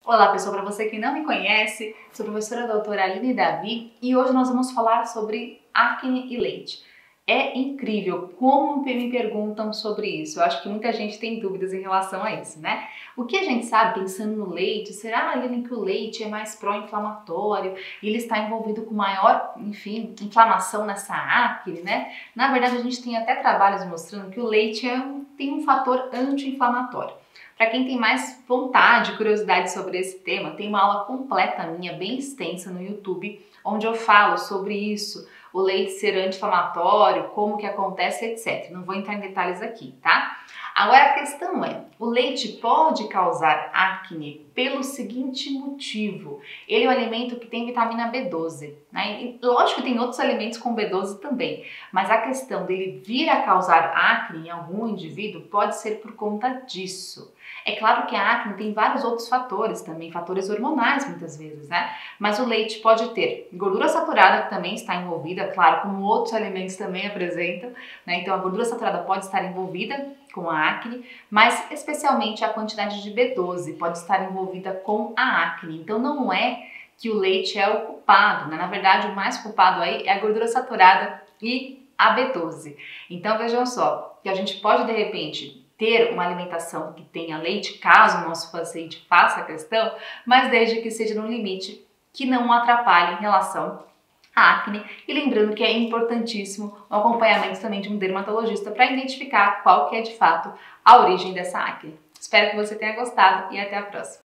Olá pessoal, para você que não me conhece, sou a professora doutora Aline Davi e hoje nós vamos falar sobre acne e leite. É incrível como me perguntam sobre isso, eu acho que muita gente tem dúvidas em relação a isso, né? O que a gente sabe pensando no leite, será, Aline, que o leite é mais pró-inflamatório e ele está envolvido com maior, inflamação nessa acne, né? Na verdade a gente tem até trabalhos mostrando que o leite tem um fator anti-inflamatório. Para quem tem mais vontade, curiosidade sobre esse tema, tem uma aula completa minha, bem extensa no YouTube, onde eu falo sobre isso, o leite ser anti-inflamatório, como que acontece, etc. Não vou entrar em detalhes aqui, tá? Agora a questão é, o leite pode causar acne pelo seguinte motivo. Ele é um alimento que tem vitamina B12, né? E lógico que tem outros alimentos com B12 também, mas a questão dele vir a causar acne em algum indivíduo pode ser por conta disso. É claro que a acne tem vários outros fatores também, fatores hormonais muitas vezes, né? Mas o leite pode ter gordura saturada, que também está envolvida, claro, como outros alimentos também apresentam, né? Então a gordura saturada pode estar envolvida com a acne, mas especialmente a quantidade de B12 pode estar envolvida com a acne. Então não é que o leite é o culpado, né? Na verdade o mais culpado aí é a gordura saturada e a B12. Então vejam só, que a gente pode de repente ter uma alimentação que tenha leite, caso o nosso paciente faça a questão, mas desde que seja num limite que não atrapalhe em relação à acne. E lembrando que é importantíssimo o acompanhamento também de um dermatologista para identificar qual que é de fato a origem dessa acne. Espero que você tenha gostado e até a próxima.